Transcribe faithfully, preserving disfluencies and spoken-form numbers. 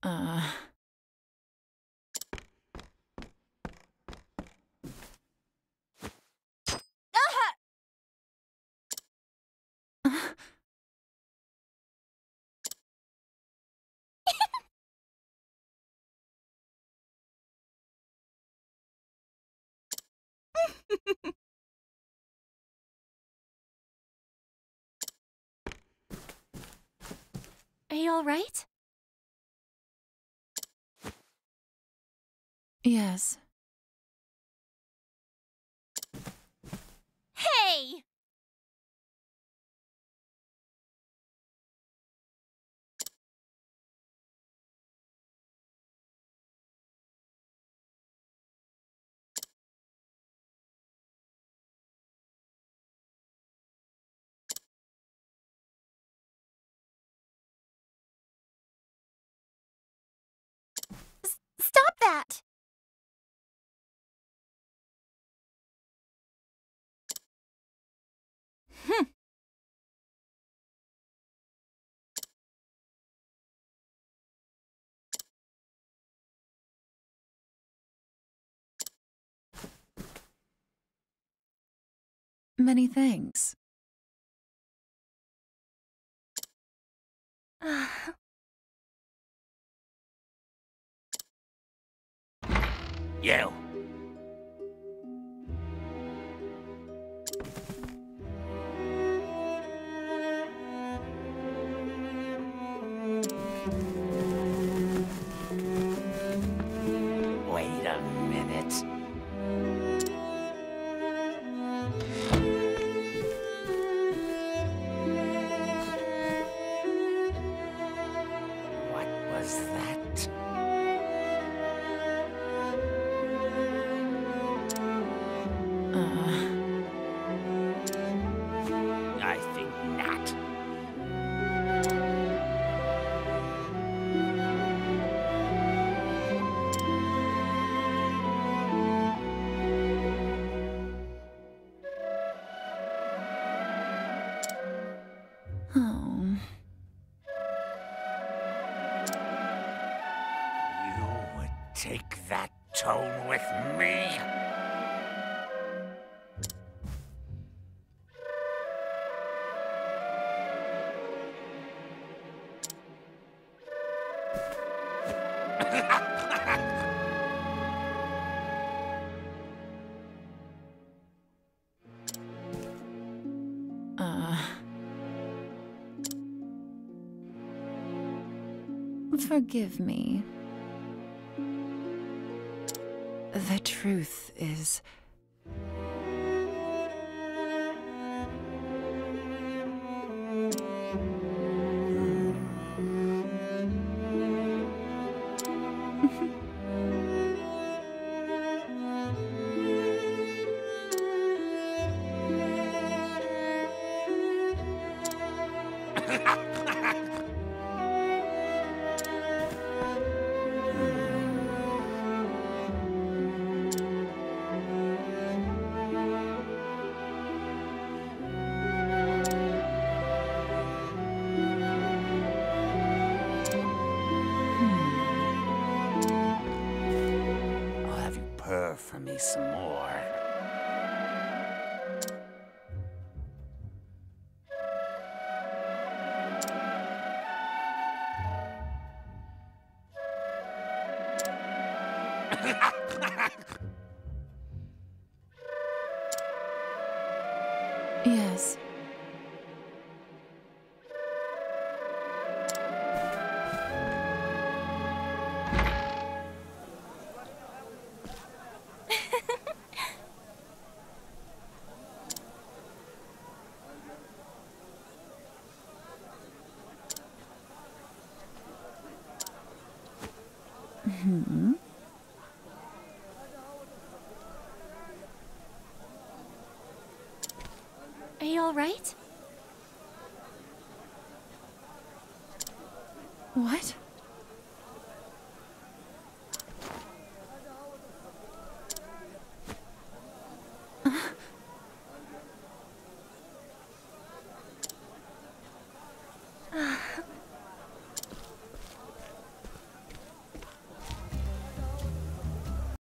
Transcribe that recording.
Uh... Are you all right? Yes. Hey! S- stop that! Hm. Many thanks. You. Wait a minute. What was that? Uh... I think not. Oh... You would take that tone with me? Uh... Forgive me. The truth is... I'll have you purr for me some more. Yes. Hmm. Are you all right? What?